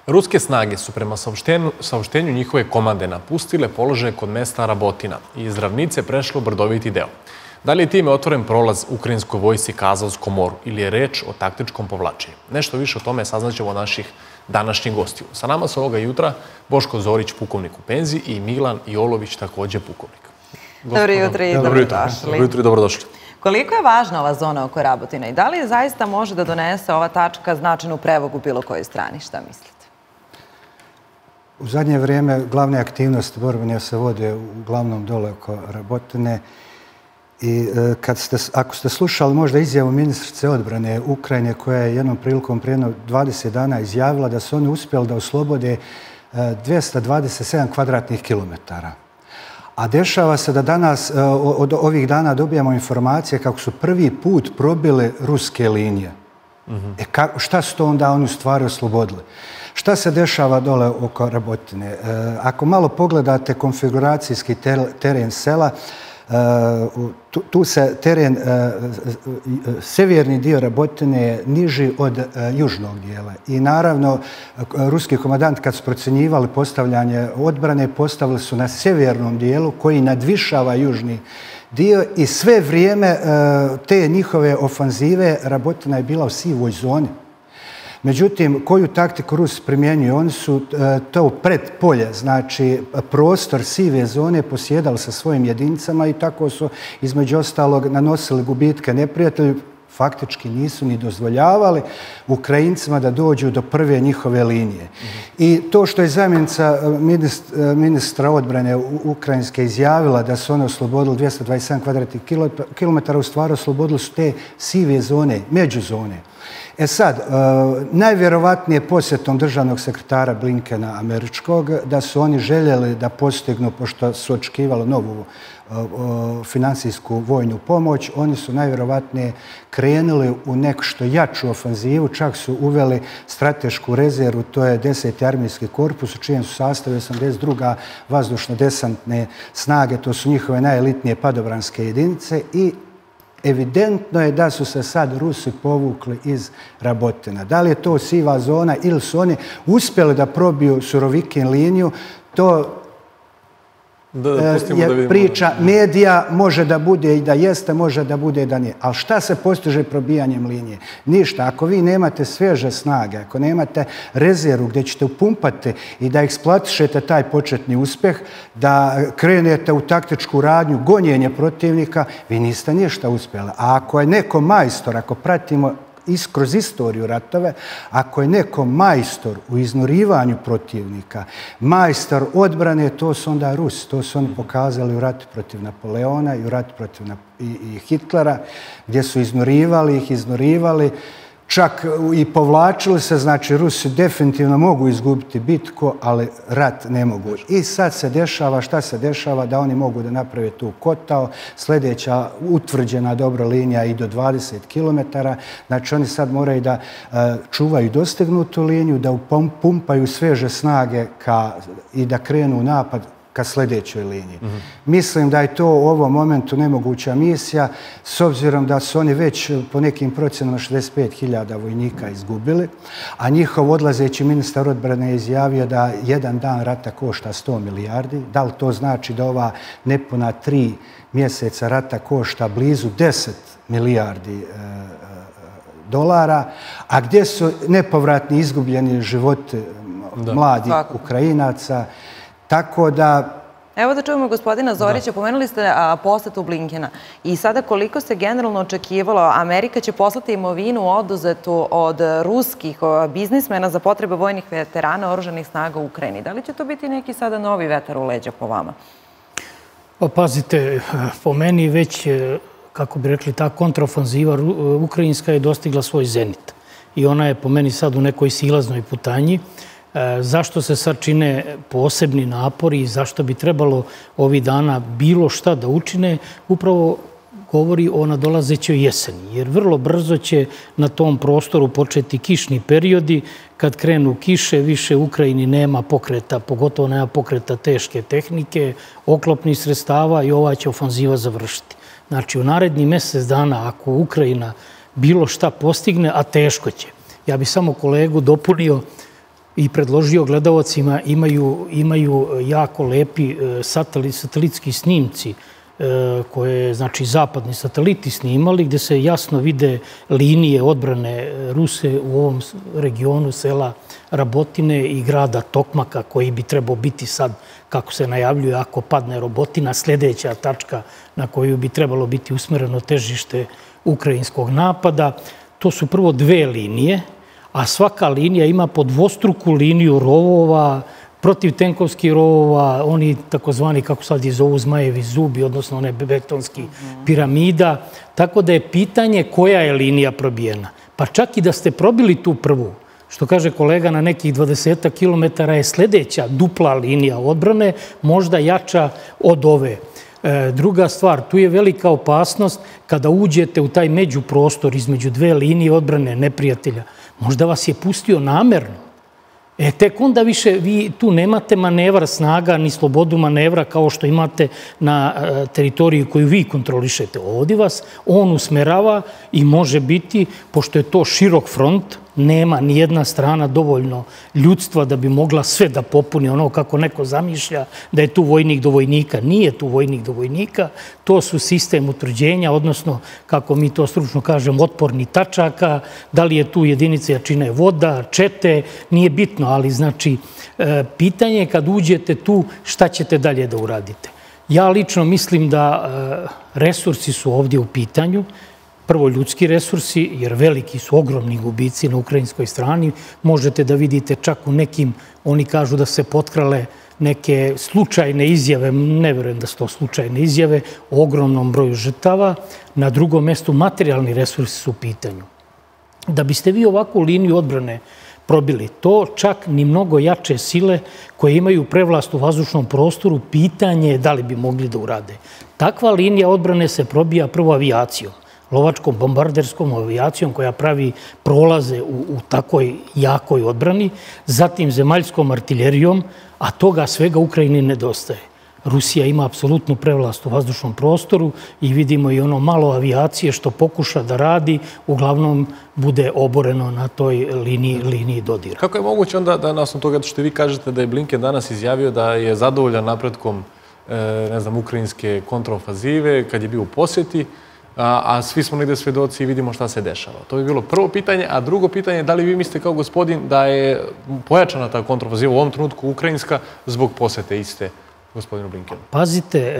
Ruske snage su prema saopštenju njihove komande napustile položaje kod mesta Rabotina i iz ravnice prešle u brdoviti deo. Da li je time otvoren prolaz ukrajinskoj vojsci ka Azovskom moru ili je reč o taktičkom povlačenju? Nešto više o tome saznaćemo od naših današnjih gostiju. Sa nama su ovoga jutra Boško Zorić, pukovnik u penziji, i Milan Jolović, takođe pukovnik. Dobro jutro i dobrodošli. Dobro jutro i dobrodošli. Koliko je važna ova zona oko Rabotina i da li zaista može da donese ova tačka značajnu prevagu bilo kojoj strani? Šta mislite? U zadnje vrijeme glavne aktivnosti borbene se vode uglavnom dole oko Rabotine i ako ste slušali možda izjavu ministrice odbrane Ukrajine koja je jednom prilikom prije 20 dana izjavila da su oni uspjeli da oslobode 227 kvadratnih kilometara. A dešava se da danas, od ovih dana dobijamo informacije kako su prvi put probile ruske linije. Šta su to onda oni u stvari oslobodili? Šta se dešava dole oko Rabotine? Ako malo pogledate konfiguracijski teren sela, tu se teren, sjeverni dio Rabotine je niži od južnog dijela. I naravno, ruski komandant kad su procjenjivali postavljanje odbrane, postavili su na sjevernom dijelu koji nadvišava južni dio i sve vrijeme te njihove ofanzive Rabotina je bila u sivoj zoni. Međutim, koju taktiku Rusi primjenjuju? Oni su to pred polje, znači prostor sive zone posjedali sa svojim jedinicama i tako su između ostalog nanosili gubitke neprijatelju. Faktički nisu ni dozvoljavali Ukrajincima da dođu do prve njihove linije. I to što je zamjenica ministra odbrane ukrajinske izjavila da su one oslobodili 227 kvadratnih kilometara, u stvari oslobodili su te sive zone, međuzone. E sad, najvjerovatnije posjetom državnog sekretara Blinkena američkog da su oni željeli da postignu, pošto su očekivali novu finansijsku vojnu pomoć, oni su najvjerovatnije krenuli u nešto jaču ofanzivu, čak su uveli stratešku rezervu, to je 10. armijski korpus, u čijem su sastavu 82. vazdušno-desantne snage, to su njihove najelitnije padobranske jedinice i evidentno je da su se sad Rusi povukli iz Rabotina. Da li je to siva zona ili su oni uspjeli da probiju Surovikin liniju, to je priča medija, može da bude i da jeste, može da bude i da nije. Ali šta se postiže probijanjem linije? Ništa. Ako vi nemate svježe snage, ako nemate rezervu gdje ćete upumpati i da eksploatišete taj početni uspjeh, da krenete u taktičku radnju, gonjenje protivnika, vi niste ništa uspjeli. A ako je neko majstor, ako pratimo kroz istoriju ratove, ako je neko majstor u iznurivanju protivnika, majstor odbrane, to su onda Rusi. To su oni pokazali u ratu protiv Napoleona i u ratu protiv Hitlera, gdje su iznurivali, čak i povlačili se, znači Rusi definitivno mogu izgubiti bitku, ali rat ne mogu. I sad se dešava, šta se dešava? Da oni mogu da naprave tu kotao, sljedeća utvrđena dobra linija i do 20 km, znači oni sad moraju da čuvaju dostignutu liniju, da pumpaju sveže snage i da krenu u napad ka sljedećoj liniji. Mislim da je to u ovom momentu nemoguća misija, s obzirom da su oni već po nekim procjenama 65.000 vojnika izgubili, a njihov odlazeći ministar odbrane je izjavio da jedan dan rata košta 100 milijardi. Da li to znači da ova nepuna 3 mjeseca rata košta blizu 10 milijardi dolara, a gdje su nepovratni izgubljeni životi mladih Ukrajinaca? Tako da... Evo da čujemo gospodina Zorića, pomenuli ste posetu Blinkena i sada koliko se generalno očekivalo, Amerika će poslati imovinu oduzetu od ruskih biznismena za potrebe vojnih veterana oružanih snaga u Ukrajini. Da li će to biti neki sada novi vetar u leđa po vama? Pa pazite, po meni već, kako bi rekli, ta kontraofanziva ukrajinska je dostigla svoj zenit i ona je po meni sad u nekoj silaznoj putanji. Zašto se sad čine posebni napori i zašto bi trebalo ovih dana bilo šta da učine, upravo govori o nadolazećoj jeseni. Jer vrlo brzo će na tom prostoru početi kišni periodi. Kad krenu kiše, više u Ukrajini nema pokreta, pogotovo nema pokreta teške tehnike, oklopnih sredstava i ova će ofanziva završiti. Znači, u narednih mjesec dana, ako Ukrajina bilo šta postigne, a teško će. Ja bih samo kolegu dopunio, i predložio gledalcima, imaju jako lepi satelitski snimci koje, znači, zapadni sateliti snimali, gde se jasno vide linije odbrane Ruse u ovom regionu sela Rabotine i grada Tokmaka, koji bi trebao biti sad, kako se najavljuje, ako padne Robotina, sljedeća tačka na koju bi trebalo biti usmereno težište ukrajinskog napada. To su prvo dve linije, a svaka linija ima po dvostruku liniju rovova, protivtenkovskih rovova, oni takozvani, kako sad i zovu, zmajevi zubi, odnosno one betonski piramida. Tako da je pitanje koja je linija probijena. Pa čak i da ste probili tu prvu, što kaže kolega, na nekih 20 kilometara je sljedeća dupla linija odbrane, možda jača od ove. Druga stvar, tu je velika opasnost kada uđete u taj međuprostor između dve linije odbrane neprijatelja. Možda vas je pustio namerno. Tek onda više vi tu nemate manevra snaga ni slobodu manevra kao što imate na teritoriji koju vi kontrolišete. Ovdje vas on usmerava i može biti, pošto je to širok front, nema ni jedna strana dovoljno ljudstva da bi mogla sve da popuni ono kako neko zamišlja da je tu vojnik do vojnika. Nije tu vojnik do vojnika, to su sistem utvrđenja, odnosno, kako mi to stručno kažemo, otporni tačaka, da li je tu jedinica jačine voda, čete, nije bitno, ali znači pitanje je kad uđete tu šta ćete dalje da uradite. Ja lično mislim da resursi su ovdje u pitanju. Prvo ljudski resursi, jer veliki su ogromni gubici na ukrajinskoj strani. Možete da vidite čak u nekim, oni kažu da se potkrale neke slučajne izjave, ne verujem da su to slučajne izjave, o ogromnom broju žrtava. Na drugom mjestu materijalni resursi su u pitanju. Da biste vi ovakvu liniju odbrane probili, to čak ni mnogo jače sile koje imaju prevlast u vazdušnom prostoru, pitanje je da li bi mogli da urade. Takva linija odbrane se probija prvo avijacijom, lovačkom bombarderskom avijacijom koja pravi prolaze u takoj jakoj odbrani, zatim zemaljskom artiljerijom, a toga svega Ukrajini nedostaje. Rusija ima apsolutnu prevlast u vazdušnom prostoru i vidimo i ono malo avijacije što pokuša da radi, uglavnom bude oboreno na toj liniji dodira. Kako je moguće onda da, na osnovu toga što vi kažete da je Blinken danas izjavio da je zadovoljan napretkom, ne znam, ukrajinske kontraofazive kad je bio u posjeti, a svi smo negde svedoci i vidimo šta se dešava? To bi bilo prvo pitanje, a drugo pitanje je da li vi mislite kao gospodin da je pojačana ta kontraofaziva u ovom trenutku ukrajinska zbog posete iste gospodinu Blinkenu? Pazite,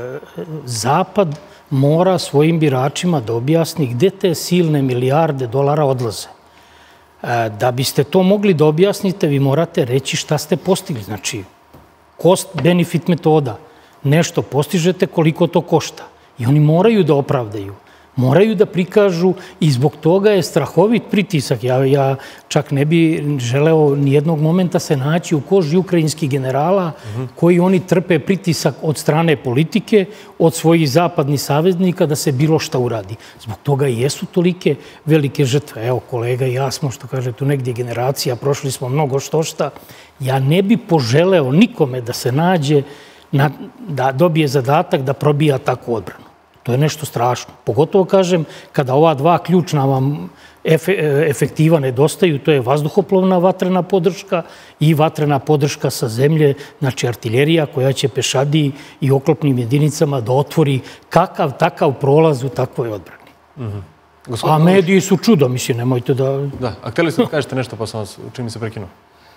Zapad mora svojim biračima da objasni gde te silne milijarde dolara odlaze. Da biste to mogli da objasnite, vi morate reći šta ste postigli. Znači, cost-benefit metoda. Nešto postižete, koliko to košta. I oni moraju da opravdaju. Moraju da prikažu i zbog toga je strahovit pritisak. Ja čak ne bi želeo nijednog momenta se naći u koži ukrajinskih generala koji oni trpe pritisak od strane politike, od svojih zapadnih saveznika da se bilo šta uradi. Zbog toga i jesu tolike velike žrtve. Evo, kolega i ja smo, što kaže, tu negdje generacija, prošli smo mnogo šta. Ja ne bi poželeo nikome da se nađe, da dobije zadatak da probija takvu odbranu. To je nešto strašno. Pogotovo, kažem, kada ova dva ključna vam efektiva nedostaju, to je vazduhoplovna vatrena podrška i vatrena podrška sa zemlje, znači artiljerija koja će pešadiji i oklopnim jedinicama da otvori kakav takav prolaz u takvoj odbrani. A mediji su čudo, mislim, nemojte da... Da, a htjeli ste da kažete nešto, pa sam vas, čini se, prekinuo.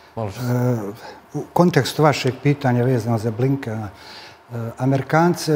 U kontekstu vašeg pitanja vezano za Blinkena, Amerikanci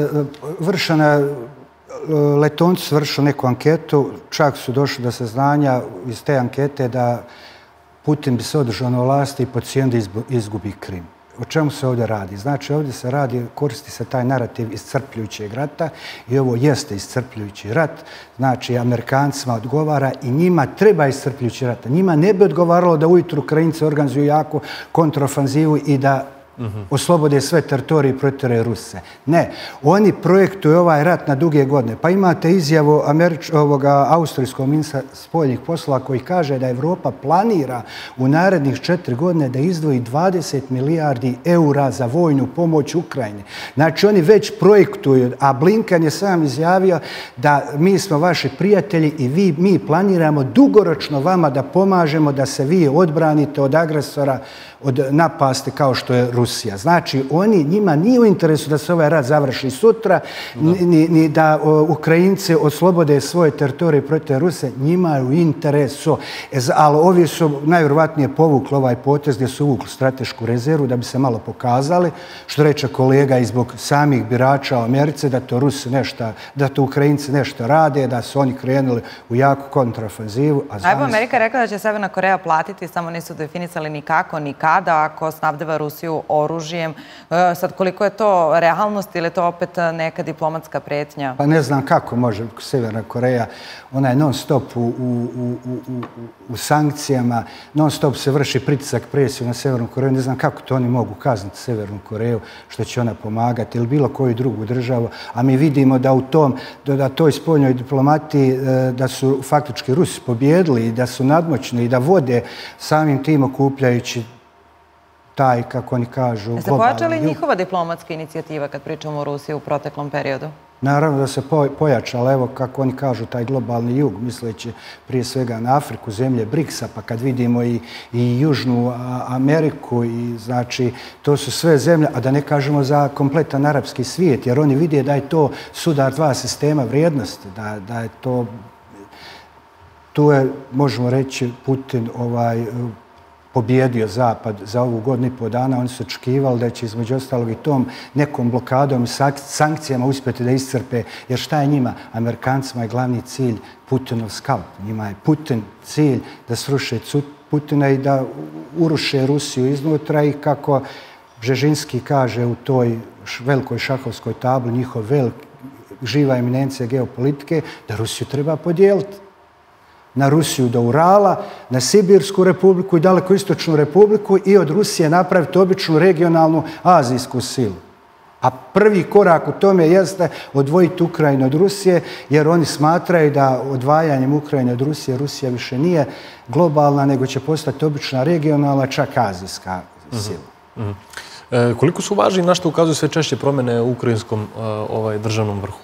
letonci su vršili neku anketu, čak su došli do saznanja iz te ankete da Putin bi se održao na vlasti i po cijenu da izgubi Krim. O čemu se ovdje radi? Znači, ovdje se radi, koristi se taj narativ iscrpljujućeg rata i ovo jeste iscrpljujući rat. Znači, Amerikancima odgovara i njima treba iscrpljujući rat. Njima ne bi odgovaralo da ujutru Ukrajinci organizuju jaku kontraofanzivu i da oslobode sve teritorije i protere Ruse. Ne, oni projektuju ovaj rat na duge godine. Pa imate izjavu austrijskog ministra spoljnih poslova koji kaže da Evropa planira u narednih 4 godine da izdvoji 20 milijardi eura za vojnu pomoć Ukrajini. Znači oni već projektuju, a Blinken je sam izjavio da mi smo vaši prijatelji i mi planiramo dugoročno vama da pomažemo da se vi odbranite od agresora, od napasti kao što je Rusija. Znači, njima nije u interesu da se ovaj rat završi sutra, ni da Ukrajinci oslobode svoje teritorije protiv Ruse, njima je u interesu. Ali ovi su najvjerovatnije povukli ovaj potez gdje su uvukli stratešku rezervu da bi se malo pokazali, što reče kolega, i zbog samih birača u Americi, da to Rusi nešto, da to Ukrajinci nešto rade, da su oni krenuli u jaku kontraofanzivu. Evo, Amerika rekla da će Severna Koreja platiti, samo nisu definisali ni kako, ni kada, ako snabdeva Rusiju oružjem. Sad, koliko je to realnost ili je to opet neka diplomatska pretnja? Pa ne znam kako može Severna Koreja. Ona je non stop u sankcijama, non stop se vrši pritisak, presiju na Severnu Koreju. Ne znam kako to oni mogu kazniti Severnu Koreju, što će ona pomagati ili bilo koju drugu državu. A mi vidimo da u toj spoljnoj diplomatiji da su faktički Rusi pobjedili i da su nadmoćni i da vode samim tim okupljajući taj, kako oni kažu, globalni jug. Se pojačala li njihova diplomatska inicijativa kad pričamo o Rusiji u proteklom periodu? Naravno da se pojačala, evo kako oni kažu, taj globalni jug, misleći prije svega na Afriku, zemlje BRICS-a, pa kad vidimo i Južnu Ameriku, i znači to su sve zemlje, a da ne kažemo za kompletan arapski svijet, jer oni vide da je to sudar dva sistema vrijednosti, da je to, tu je, možemo reći, Putin pobjedio Zapad za ovu godinu i pol dana. Oni su očekivali da će između ostalog i tom nekom blokadom i sankcijama uspjeti da iscrpe, jer šta je njima? Amerikancima je glavni cilj Putinov skalp. Njima je Putin cilj da sruše Putina i da uruše Rusiju iznutra i kako Bžežinski kaže u toj velikoj šahovskoj tabli, njihov živa eminencija geopolitike, da Rusiju treba podijeliti. Na Rusiju do Urala, na Sibirsku republiku i Dalekoistočnu republiku i od Rusije napraviti običnu regionalnu azijsku silu. A prvi korak u tome jeste odvojiti Ukrajinu od Rusije, jer oni smatraju da odvajanjem Ukrajine od Rusije, Rusija više nije globalna, nego će postati obična regionalna, čak azijska sila. Koliko su važni na što ukazuju sve češće promjene u ukrajinskom državnom vrhu?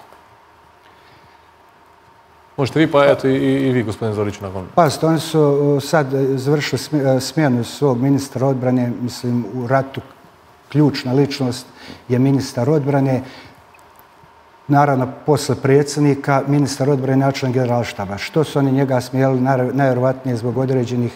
Možete vi, pa eto i vi, gospodine Zoriću, nakon. Pazite, oni su sad završili smjenu svog ministra odbrane, mislim, u ratu ključna ličnost je ministar odbrane. Naravno, posle predsjednika, ministar odbrane i načelnik generalštaba. Što su oni njega smijeli? Najvjerovatnije zbog određenih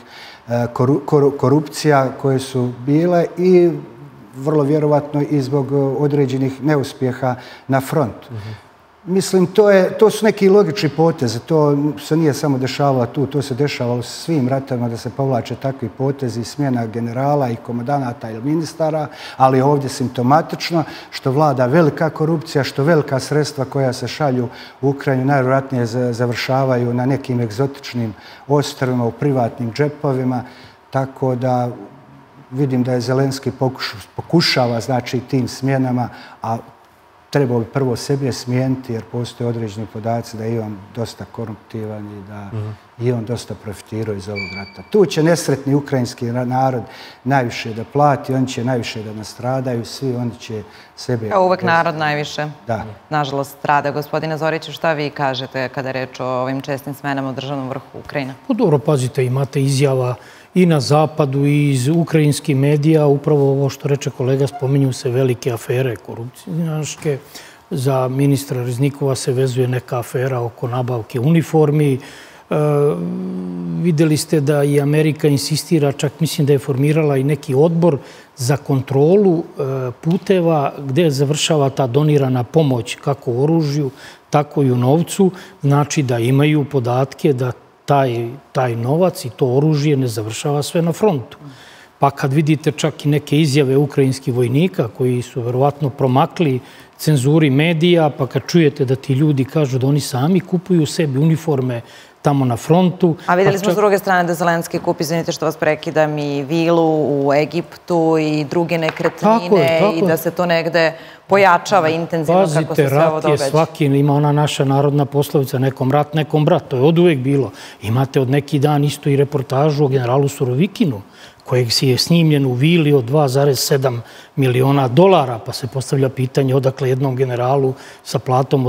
korupcija koje su bile i vrlo vjerovatno i zbog određenih neuspjeha na frontu. Mislim, to su neki logični potezi. To se nije samo dešavalo tu, to se dešavalo s svim ratovima da se povlače takvi potezi, smjena generala i komandanata ili ministara, ali ovdje simptomatično što vlada velika korupcija, što velika sredstva koja se šalju u Ukrajinu najvjerojatnije završavaju na nekim egzotičnim ostrvima, u privatnim džepovima, tako da vidim da je Zelenski pokušava, znači, tim smjenama, a trebao bi prvo sebe smijeniti jer postoje određeni podaci da je i on dosta koruptivan i da i on dosta profitirao iz ovog rata. Tu će nesretni ukrajinski narod najviše da plati, oni će najviše da nastradaju, svi oni će sebe... Kao uvek narod najviše, da, nažalost, strada. Gospodine Zoriću, šta vi kažete kada je reč o ovim čestim smenama u državnom vrhu Ukrajine? Pa dobro, pazite, imate izjava i na zapadu i iz ukrajinskih medija, upravo ovo što reče kolega, spominju se velike afere korupcijnaške. Za ministra Reznikova se vezuje neka afera oko nabavke uniformi. Vidjeli ste da i Amerika insistira, čak mislim da je formirala i neki odbor za kontrolu puteva gdje završava ta donirana pomoć kako u oružju, tako i u novcu. Znači da imaju podatke da taj novac i to oružje ne završava sve na frontu. Pa kad vidite čak i neke izjave ukrajinskih vojnika koji su verovatno promakli cenzuri medija, pa kad čujete da ti ljudi kažu da oni sami kupuju sebi uniforme tamo na frontu. A videli smo s druge strane da Zelenski kupi, izvinite što vas prekidam, i vilu u Egiptu i druge nekretnine i da se to negde pojačava intenzivno kako se sve ovo događa. Pazite, rat je svaki, ima ona naša narodna poslovica, nekom rat, nekom brat, to je od uvek bilo. Imate od neki dan isto i reportažu o generalu Surovikinu, kojeg si je snimljen u vili od $2,7 miliona, pa se postavlja pitanje odakle jednom generalu sa platom od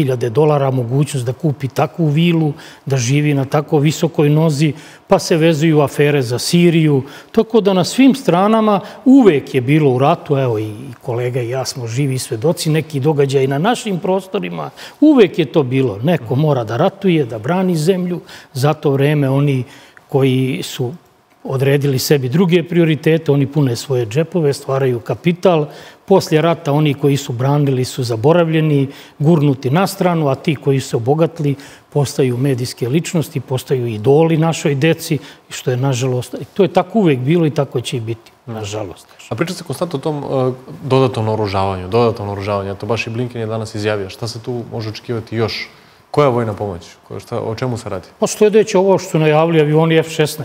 $2-3 mogućnost da kupi takvu vilu, da živi na tako visokoj nozi, pa se vezuju afere za Siriju. Tako da na svim stranama uvek je bilo u ratu, evo i kolega i ja smo živi svedoci, neki događaj na našim prostorima, uvek je to bilo. Neko mora da ratuje, da brani zemlju, za to vreme oni koji su odredili sebi druge prioritete, oni pune svoje džepove, stvaraju kapital. Poslije rata oni koji su branili su zaboravljeni, gurnuti na stranu, a ti koji su obogatili postaju medijske ličnosti, postaju idoli našoj deci, što je nažalost, to je tako uvek bilo i tako će i biti, nažalost. A priča se konstantno o tom dodatnom oružavanju, to baš i Blinken je danas izjavio. Šta se tu može očekivati još? Koja vojna pomoć? O čemu se radi? Pa sljedeće ovo što su najavili avioni F-16.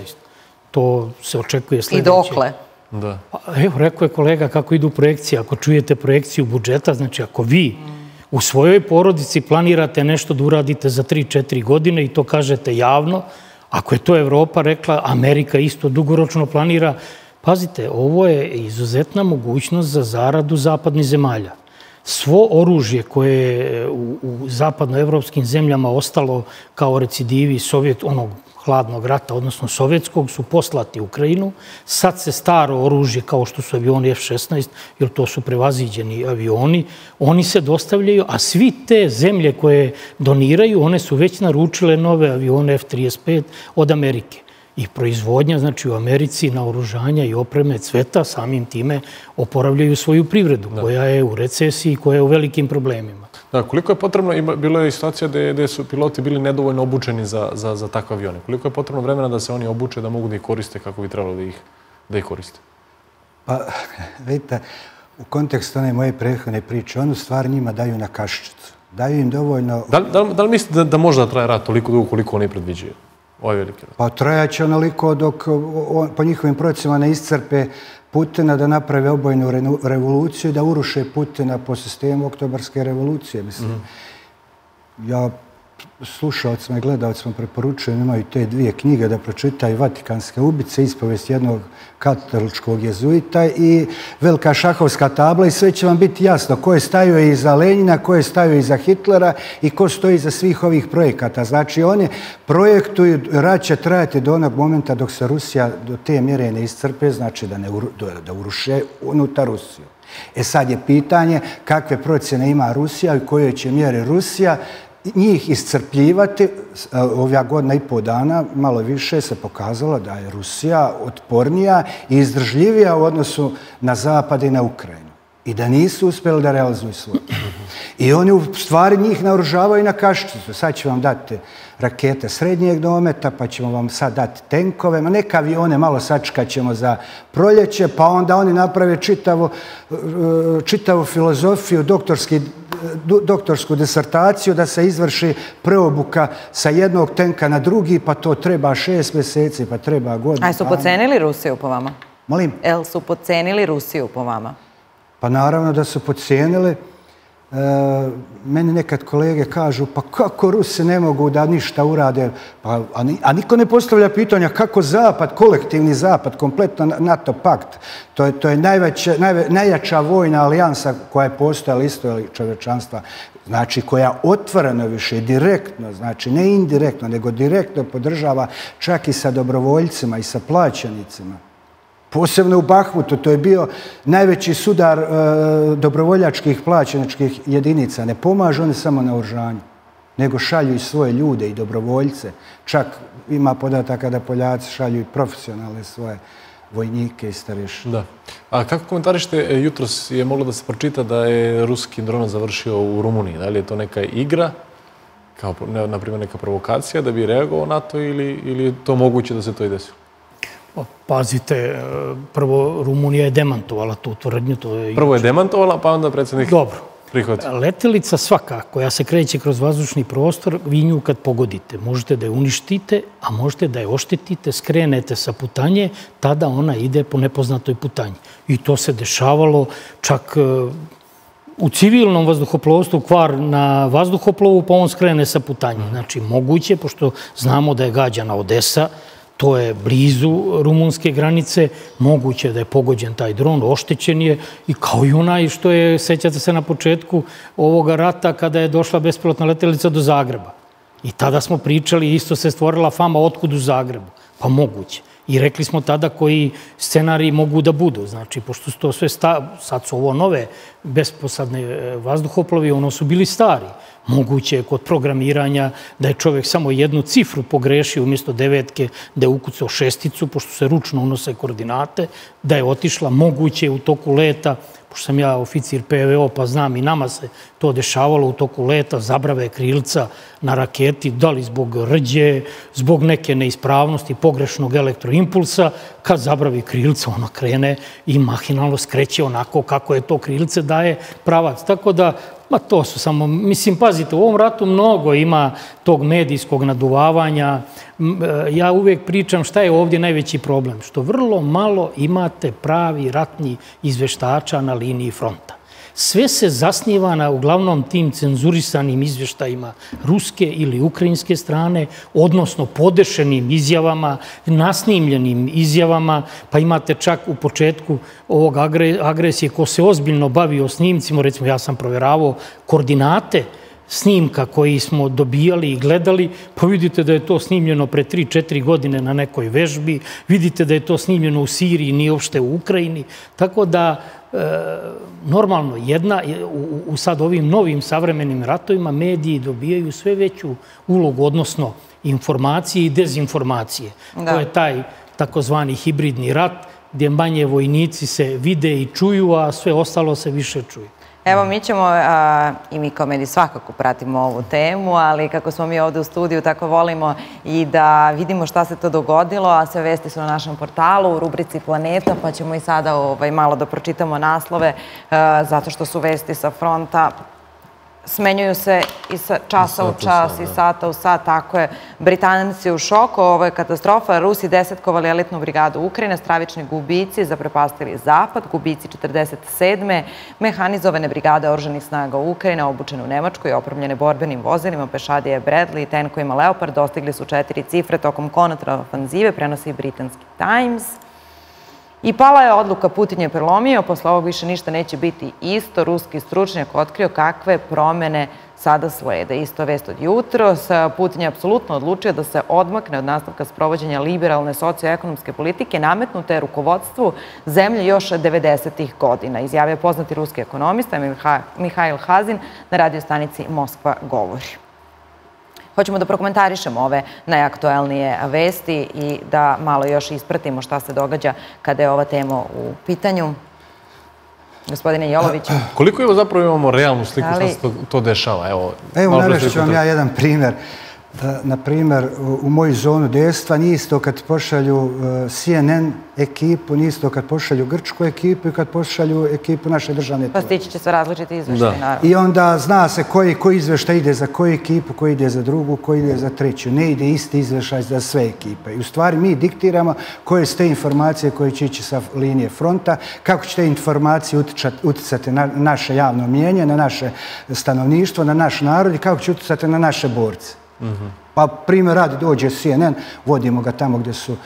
To se očekuje sljedeće. I dokle? Da. Evo, rekao je kolega kako idu projekcije. Ako čujete projekciju budžeta, znači ako vi u svojoj porodici planirate nešto da uradite za 3-4 godine i to kažete javno, ako je to Evropa rekla, Amerika isto dugoročno planira, pazite, ovo je izuzetna mogućnost za zaradu zapadnih zemalja. Svo oružje koje je u zapadnoevropskim zemljama ostalo kao recidivi onog hladnog rata, odnosno sovjetskog, su poslati u Ukrajinu. Sad se staro oružje, kao što su avioni F-16, jer to su prevaziđeni avioni, oni se dostavljaju, a svi te zemlje koje doniraju, one su već naručile nove avione F-35 od Amerike. I proizvodnja, znači u Americi, naoružanja i opreme cveta, samim time oporavljaju svoju privredu, koja je u recesiji, koja je u velikim problemima. Da, koliko je potrebno, bilo je situacija gde su piloti bili nedovoljno obučeni za takve avione. Koliko je potrebno vremena da se oni obuče, da mogu da ih koriste kako bi trebalo da ih koriste? Pa, vidite, u kontekstu one moje prethodne priče, onu stvar njima daju na kaščicu. Daju im dovoljno... Da li mislite da može da traje rat toliko dugo koliko oni predviđaju? Pa trajaće onoliko dok po njihovim procjenama ne iscrpe Putina, da naprave obojnu revoluciju i da uruše Putina po sistemu Oktobarske revolucije. Ja slušalcima i gledalcima preporučujem, imaju te dvije knjige da pročitaju Vatikanske ubice, ispovest jednog katoličkog jezuita i Velika šahovska tabla i sve će vam biti jasno ko je stajao iza Lenjina, ko je stajao iza Hitlera i ko stoji iza svih ovih projekata. Znači oni projektuju, rat će trajati do onog momenta dok se Rusija do te mjere ne iscrpe, znači da uruše unutar Rusiju. E sad je pitanje kakve procjene ima Rusija i u kojoj će mjeri Rusija njih iscrpljivati. Ovih godina i pol dana, malo više, se pokazalo da je Rusija otpornija i izdržljivija u odnosu na Zapad i na Ukrajinu. I da nisu uspjeli da realizuju svoj. I oni u stvari njih naoružavaju na kaščicu. Sad će vam dati rakete srednjeg dometa, pa ćemo vam sad dati tenkove, neka avione malo sačekat ćemo za proljeće, pa onda oni naprave čitavu filozofiju, doktorsku disertaciju da se izvrši preobuka sa jednog tenka na drugi, pa to treba 6 mjeseci, pa treba godinu. A su podcenili Rusiju po vama? Molim? Jel su podcenili Rusiju po vama? Pa naravno da su podcijenili. Meni nekad kolege kažu, pa kako Rusi ne mogu da ništa urade? A niko ne postavlja pitanja kako Zapad, kolektivni Zapad, kompletno NATO pakt, to je najjača vojna alijansa koja je postojala istoriji čovječanstva, znači koja otvoreno više, direktno, znači ne indirektno, nego direktno podržava čak i sa dobrovoljcima i sa plaćenicima. Posebno u Bahmutu, to je bio najveći sudar dobrovoljačkih plaćeničkih jedinica. Ne pomažu oni samo na oružanju, nego šalju i svoje ljude i dobrovoljce. Čak ima podataka da Poljaci šalju i profesionalne svoje vojnike i starešine. Da. A kako komentarište, jutros je moglo da se pročita da je ruski dron završio u Rumuniji. Da li je to neka igra, kao na primjer neka provokacija da bi reagovao na to ili je to moguće da se to i desilo? Pazite, prvo Rumunija je demantovala tu tvrdnju. Prvo je demantovala, pa onda predsjednik... Dobro. Letelica svaka koja se kreće kroz vazdušni prostor, vi nju kad pogodite, možete da je uništite, a možete da je oštetite, skrenete sa putanje, tada ona ide po nepoznatoj putanji. I to se dešavalo čak u civilnom vazduhoplovstvu, kvar na vazduhoplovu, pa on skrene sa putanje. Znači, moguće, pošto znamo da je gađana Odesa, to je blizu rumunske granice, moguće da je pogođen taj dron, oštećen je i kao i onaj što je, sećate se na početku ovoga rata kada je došla bespilotna letelica do Zagreba. I tada smo pričali, isto se stvorila fama otkud u Zagrebu. Pa moguće. I rekli smo tada koji scenariji mogu da budu. Znači, pošto su to sve sad su ovo nove besposadne vazduhoplovi, ono su bili stari. Moguće je kod programiranja da je čovjek samo jednu cifru pogrešio umjesto 9, da je ukucao 6, pošto se ručno unose koordinate, da je otišla. Moguće je u toku leta, pošto sam ja oficir PVO, pa znam i nama se to dešavalo u toku leta, zabrave krilca na raketi, da li zbog rđe, zbog neke neispravnosti, pogrešnog elektroimpulsa, kad zabravi krilca, ono krene i mahinalno skreće onako kako je to krilce daje pravac. Tako da, to su samo, mislim, pazite, u ovom ratu mnogo ima tog medijskog naduvavanja. Ja uvijek pričam šta je ovdje najveći problem, što vrlo malo imate pravi ratni izveštača na liniji fronta. Sve se zasniva na uglavnom tim cenzurisanim izveštajima ruske ili ukrajinske strane, odnosno podešenim izjavama, nasnimljenim izjavama, pa imate čak u početku ovog agresije ko se ozbiljno bavio snimcima, recimo ja sam provjeravao koordinate snimka koji smo dobijali i gledali, pa vidite da je to snimljeno pre 3-4 godine na nekoj vežbi, vidite da je to snimljeno u Siriji, nije uopšte u Ukrajini, tako da normalno, u sad ovim novim savremenim ratovima mediji dobijaju sve veću ulogu, odnosno informacije i dezinformacije. To je taj takozvani hibridni rat, gdje manje vojnici se vide i čuju, a sve ostalo se više čuje. Evo, mi ćemo, i mi kao mediji svakako pratimo ovu temu, ali kako smo mi ovdje u studiju, tako volimo i da vidimo šta se to dogodilo, a sve vesti su na našem portalu u rubrici Planeta, pa ćemo i sada malo da pročitamo naslove, zato što su vesti sa fronta. Smenjuju se i časa u čas i sata u sat, tako je. Britanci u šoku, ovo je katastrofa. Rusi desetkovali elitnu brigadu Ukrajine, stravični gubici, zaprepastili Zapad, gubici 47. Mehanizovane brigade oružanih snaga Ukrajine, obučene u Nemačkoj i opremljene borbenim vozilima, pešadije Bradley i tenkovima Leopard, dostigli su 4 cifre tokom kontraofanzive, prenosi i britanski Times. I pala je odluka, Putin je prelomio, posle ovog više ništa neće biti isto. Ruski stručnjak otkrio kakve promene sada slede. Isto vest od jutros. Putin je apsolutno odlučio da se odmakne od nastavka sprovođenja liberalne socioekonomske politike nametnute rukovodstvu zemlje još 90-ih godina. Izjavio poznati ruski ekonomista Mihail Hazin na radio stanici Moskva govori. Hoćemo da prokomentarišemo ove najaktuelnije vesti i da malo još ispratimo šta se događa kada je ova tema u pitanju. Gospodine Jolović. Koliko zapravo imamo realnu sliku šta se to dešava? Evo, navešću ću vam ja jedan primjer. Na primjer, u moju zonu dejstva nije isto kad pošalju CNN ekipu, nije isto kad pošalju grčku ekipu i kad pošalju ekipu naše državne Pa stići će se različiti izveštaj, naravno. I onda zna se koji izveštaj ide za koju ekipu, koji ide za drugu, koji ide za treću. Ne ide isti izveštaj za sve ekipe. I u stvari mi diktiramo koje su te informacije koje će ići sa linije fronta, kako će te informacije uticati na naše javno mnijenje, na naše stanovništvo, na naš narod i kako će uticati na naše borce. Pa primjer radi, dođe CNN, vodimo ga tamo gdje su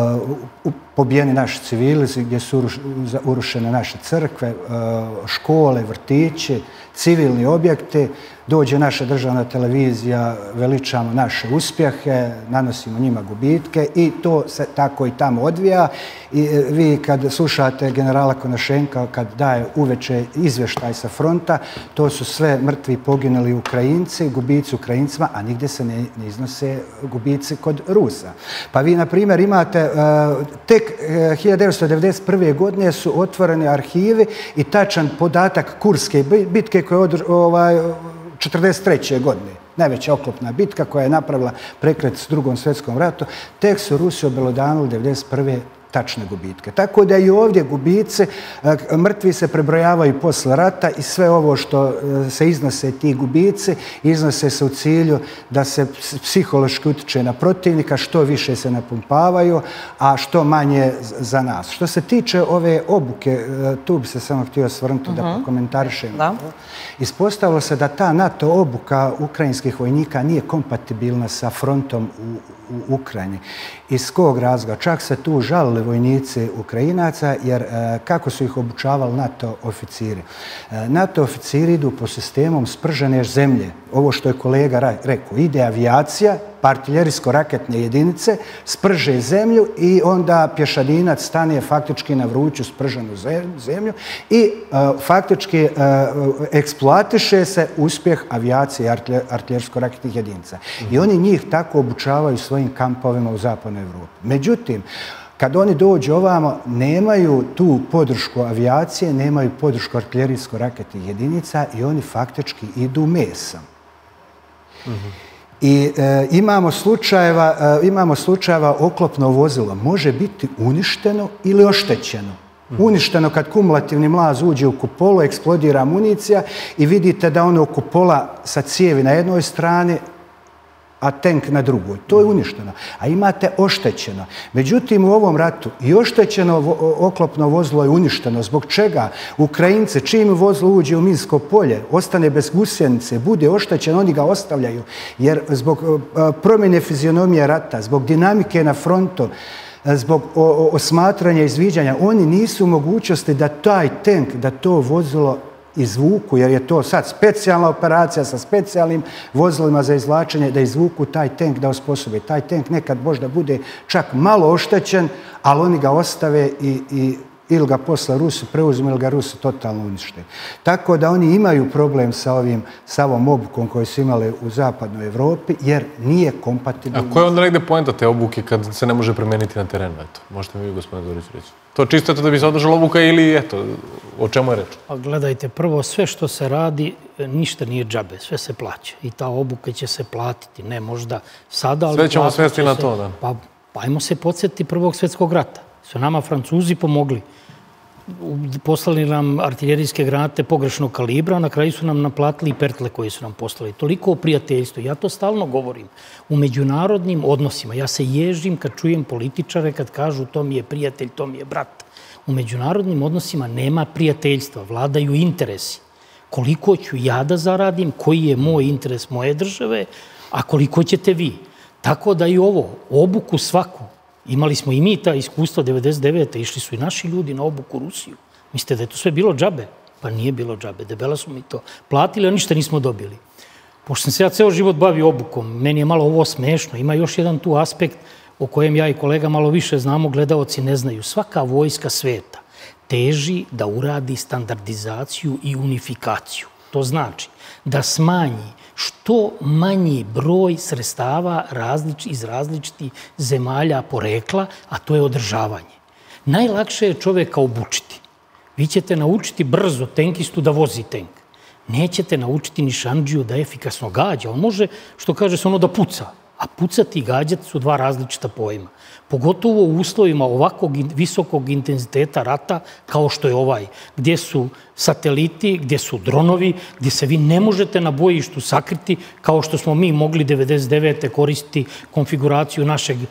pobijeni naši civili, gdje su urušene naše crkve, škole, vrtići, civilni objekti. Dođe naša državna televizija, veličamo naše uspjehe, nanosimo njima gubitke i to se tako i tamo odvija. I vi kad slušate generala Konošenka kad daje uveče izvještaj sa fronta, to su sve mrtvi poginuli Ukrajinci, gubici Ukrajincima, a nigdje se ne iznose gubici kod Rusa. Pa vi, na primjer, imate tek 1991. godine su otvoreni arhivi i tačan podatak Kurske bitke koje je 1943. godine. Najveća oklopna bitka koja je napravila prekret s Drugom svjetskom ratu. Tek su Rusi obelodanili 1991. tačne gubitke. Tako da i ovdje gubice, mrtvi se prebrojavaju posle rata i sve ovo što se iznose ti gubici, iznose se u cilju da se psihološki utiče na protivnika, što više se napumpavaju, a što manje za nas. Što se tiče ove obuke, tu bi se samo htio osvrnuti da prokomentarišem. Ispostavilo se da ta NATO obuka ukrajinskih vojnika nije kompatibilna sa frontom u Ukrajini. Iz kog razloga? Čak se tu žalili vojnici Ukrajinaca, jer kako su ih obučavali NATO oficiri? NATO oficiri idu po sistemom spržene zemlje. Ovo što je kolega rekao, ide avijacija, pa artiljerijsko-raketne jedinice, sprže zemlju i onda pješadinac stane faktički na vruću sprženu zemlju i faktički eksploatiše se uspjeh avijacije i artiljerijsko-raketnih jedinica. I oni njih tako obučavaju svojim kampovima u zapadnoj Evropi. Međutim, kad oni dođu ovamo, nemaju tu podršku avijacije, nemaju podršku artiljerijsko-raketnih jedinica i oni faktički idu mesom. I imamo slučajeva oklopno vozilo može biti uništeno ili oštećeno. Uništeno kad kumulativni mlaz uđe u kupolu, eksplodira municija i vidite da ono kupola sa cijevi na jednoj strani, a tank na drugoj. To je uništeno. A imate oštećeno. Međutim, u ovom ratu i oštećeno oklopno vozilo je uništeno. Zbog čega? Ukrajinci, čim vozilo uđe u minsko polje, ostane bez gusjenice, bude oštećeno, oni ga ostavljaju. Jer zbog promjene fizionomije rata, zbog dinamike na frontu, zbog osmatranja i izviđanja, oni nisu u mogućnosti da taj tank, da to vozilo izvuku, jer je to sad specijalna operacija sa specijalnim vozilima za izvlačenje, da izvuku taj tank, da osposobe. Taj tank nekad možda bude čak malo oštećen, ali oni ga ostave i ili ga posle Rusi preuzmu ili ga Rusi totalno unište. Tako da oni imaju problem sa ovom obukom koju su imali u zapadnoj Evropi, jer nije kompatibilno. A koja je onda negde poenta te obuke kad se ne može premeniti na terenu? Možete mi vi, gospodine Dorić, reći. To čisto da bi se održala obuka ili o čemu je reč? Pa gledajte, prvo sve što se radi, ništa nije džabe, sve se plaća. I ta obuka će se platiti, ne možda sada, ali... Sve ćemo svesti na to, da. Pa ajmo se podsjetiti Prvog svjetskog rata. Su nama Francuzi pomogli. Poslali nam artiljerijske granate pogrešnog kalibra, a na kraju su nam naplatili i pertle koje su nam poslali. Toliko o prijateljstvu. Ja to stalno govorim. U međunarodnim odnosima, ja se ježim kad čujem političare kad kažu to mi je prijatelj, to mi je brat. U međunarodnim odnosima nema prijateljstva, vladaju interesi. Koliko ću ja da zaradim, koji je moj interes moje države, a koliko ćete vi. Tako da i ovo, obuku svaku, imali smo i mi ta iskustva 99. Išli su i naši ljudi na obuku u Rusiju. Mislite da je to sve bilo džabe? Pa nije bilo džabe. Debela su mi to platili, a ništa nismo dobili. Pošto sam se ja ceo život bavio obukom, meni je malo ovo smešno. Ima još jedan tu aspekt o kojem ja i kolega malo više znamo, gledaoci ne znaju. Svaka vojska sveta teži da uradi standardizaciju i unifikaciju. To znači da smanji što manji broj sredstava iz različitih zemalja porekla, a to je održavanje. Najlakše je čoveka obučiti. Vi ćete naučiti brzo tenkistu da vozi tenk. Nećete naučiti ni šanđiju da efikasno gađa. On može, što kaže se, ono da puca. A pucati i gađati su dva različita pojma. Pogotovo u uslovima ovakvog visokog intenziteta rata kao što je ovaj, gdje su sateliti, gdje su dronovi, gdje se vi ne možete na bojištu sakriti kao što smo mi mogli 99. koristiti konfiguraciju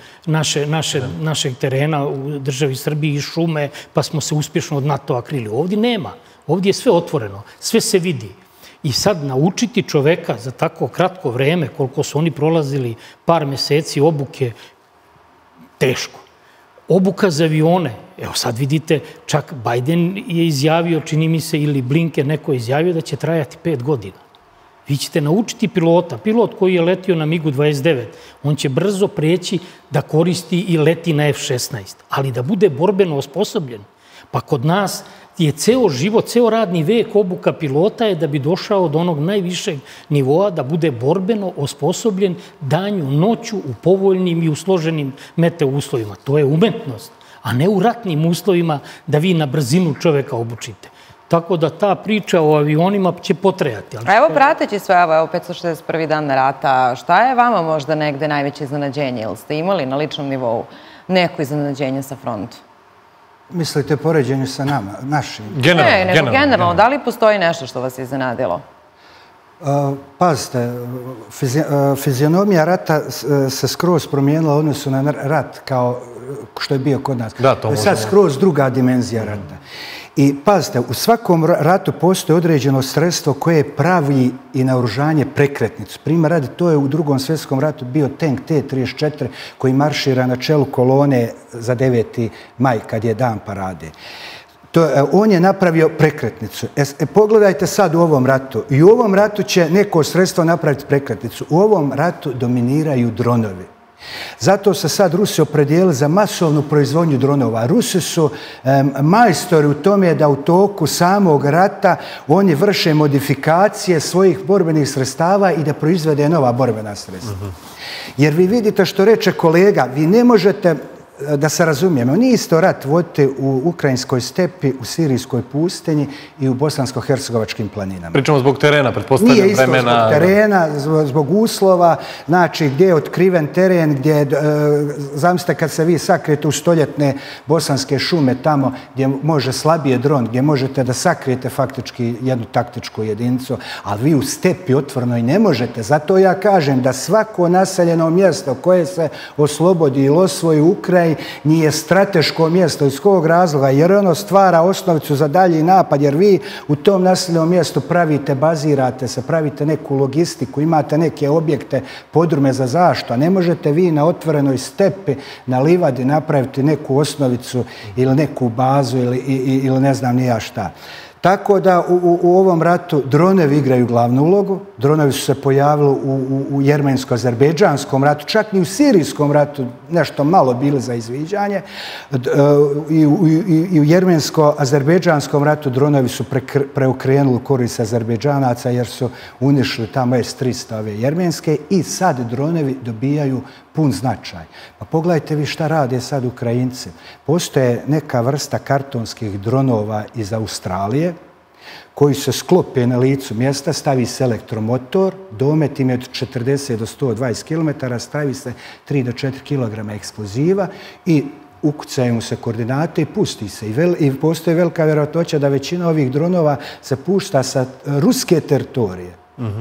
našeg terena u državi Srbiji i šume, pa smo se uspješno od NATO-a krili. Ovdje nema. Ovdje je sve otvoreno. Sve se vidi. I sad naučiti čoveka za tako kratko vreme, koliko su oni prolazili par meseci obuke, teško. Obuka za avione. Evo sad vidite, čak Biden je izjavio, čini mi se, ili Blinken neko je izjavio da će trajati 5 godina. Vi ćete naučiti pilota. Pilot koji je letio na MiG-29, on će brzo preći da koristi i leti na F-16, ali da bude borbeno osposobljen. Pa kod nas je ceo život, ceo radni vek obuka pilota je da bi došao do onog najvišeg nivoa, da bude borbeno osposobljen danju, noću, u povoljnim i u složenim meteo uslovima. To je umetnost, a ne u ratnim uslovima da vi na brzinu čoveka obučite. Tako da ta priča o avionima će potrajati. A evo, prateći sve ovo, 561. dan rata, šta je vama možda negde najveće iznenađenje? Ili ste imali na ličnom nivou neko iznenađenje sa frontu? Mislite poređenju sa nama, našim? Generalno. Da li postoji nešto što vas je iznenadilo? Pazite, fizionomija rata se skroz promijenila u odnosu na rat kao što je bio kod nas. To je sad skroz druga dimenzija rata. I pazite, u svakom ratu postoji određeno sredstvo koje pravi i naoružanje prekretnicu. Primjer radi, to je u Drugom svjetskom ratu bio tank T-34 koji maršira na čelu kolone za 9. maj kad je dan parade. On je napravio prekretnicu. Pogledajte sad u ovom ratu. I u ovom ratu će neko sredstvo napraviti prekretnicu. U ovom ratu dominiraju dronovi. Zato se sad Rusi opredijelili za masovnu proizvodnju dronova. Rusi su majstori u tome da u toku samog rata oni vrše modifikacije svojih borbenih sredstava i da proizvede nova borbena sredstva. Jer vi vidite što reče kolega, vi ne možete, da se razumijemo, nije isto rat vodite u ukrajinskoj stepi, u sirijskoj pustinji i u bosansko-hercegovačkim planinama. Pričamo zbog terena, pretpostavljam vremena. Nije isto zbog terena, zbog uslova, znači gdje je otkriven teren, gdje, zamislite kad se vi sakrijete u stoljetne bosanske šume tamo gdje može slabije dron, gdje možete da sakrijete faktički jednu taktičku jedinicu, ali vi u stepi otvornoj ne možete. Zato ja kažem da svako naseljeno mjesto koje se oslobodi ili osvoji Ukrajini nije strateško mjesto. Iz kojeg razloga? Jer ono stvara osnovicu za dalji napad, jer vi u tom naseljenom mjestu pravite, bazirate se, pravite neku logistiku, imate neke objekte, podrume za zaštitu, a ne možete vi na otvorenoj stepi, na livadi napraviti neku osnovicu ili neku bazu ili ne znam ni ja šta. Tako da u ovom ratu dronevi igraju glavnu ulogu. Dronevi su se pojavili u jermensko-azerbejdžanskom ratu, čak i u sirijskom ratu nešto malo bili za izviđanje. I u jermensko-azerbejdžanskom ratu dronevi su preokrenuli u korist Azerbejdžanaca jer su uništili tamo S-300 ove jermenske i sad dronevi dobijaju pun značaj. Pa pogledajte vi šta rade sad Ukrajinci. Postoje neka vrsta kartonskih dronova iz Australije koji se sklope na licu mjesta, stavi se elektromotor, domet im je od 40 do 120 km, stavi se 3 do 4 kg eksploziva i ukucaju mu se koordinate i pusti se. I postoji velika vjerojatnoća da većina ovih dronova se pušta sa ruske teritorije.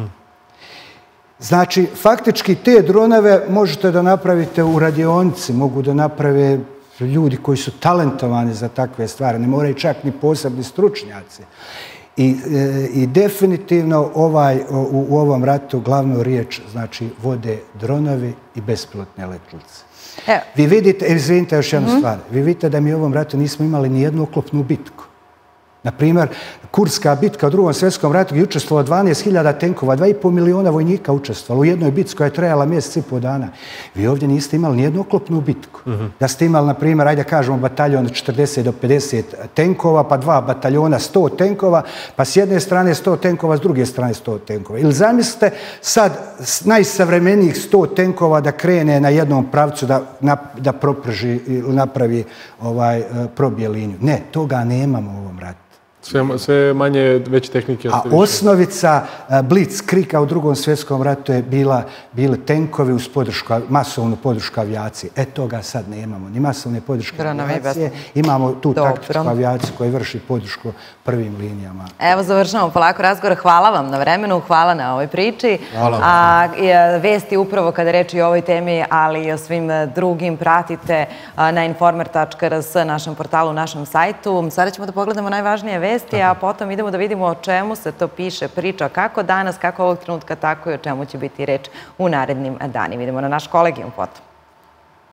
Znači, faktički te dronove možete da napravite u radionici, mogu da naprave ljudi koji su talentovani za takve stvari, ne moraju čak ni posebni stručnjaci. I definitivno u ovom ratu glavnu riječ znači vode dronovi i bespilotne letjelice. Vi vidite, izvinite još jednu stvar, vi vidite da mi u ovom ratu nismo imali ni jednu oklopnu bitku. Naprimjer, Kurska bitka u Drugom svjetskom ratu je učestvovalo 12.000 tenkova, 2,5 miliona vojnika učestvovalo u jednoj bitci koja je trajala mjesec i pol dana. Vi ovdje niste imali nijednu oklopnu bitku. Da ste imali, na primjer, ajde kažemo, bataljon od 40 do 50 tenkova, pa 2 bataljona 100 tenkova, pa s jedne strane 100 tenkova, s druge strane 100 tenkova. Ili zamislite sad najsavremenijih 100 tenkova da krene na jednom pravcu da proprži ili napravi probije liniju. Ne, toga nemamo u ovom ratu. Sve manje veće tehnike. A osnovica Blitzkriega u Drugom svjetskom ratu je bili tenkovi uz masovnu podršku avijacije. Toga sad nemamo. Ni masovne podrške avijacije. Imamo tu taktičku avijaciju koja vrši podršku prvim linijama. Evo, završamo polako razgovor. Hvala vam na vremenu, hvala na ovoj priči. Vesti upravo kada reči o ovoj temi, ali i o svim drugim pratite na informer.rs, našem portalu, našem sajtu. Sada ćemo da pogledamo najvažnije vesti, a potom idemo da vidimo o čemu se to piše, priča kako danas, kako ovog trenutka, tako i o čemu će biti reč u narednim danima. Idemo na naš kolegijum potom.